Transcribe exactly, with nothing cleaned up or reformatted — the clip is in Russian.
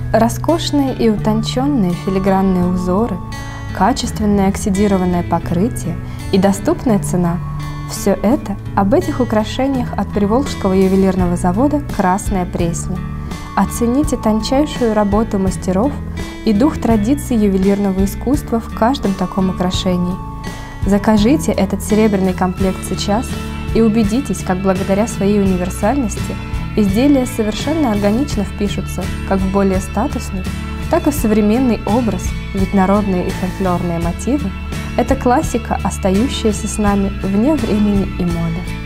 Роскошные и утонченные филигранные узоры, качественное оксидированное покрытие и доступная цена – все это об этих украшениях от Приволжского ювелирного завода «Красная Пресня». Оцените тончайшую работу мастеров и дух традиций ювелирного искусства в каждом таком украшении. Закажите этот серебряный комплект сейчас и убедитесь, как благодаря своей универсальности изделия совершенно органично впишутся как в более статусный, так и в современный образ, ведь народные и фольклорные мотивы – это классика, остающаяся с нами вне времени и моды.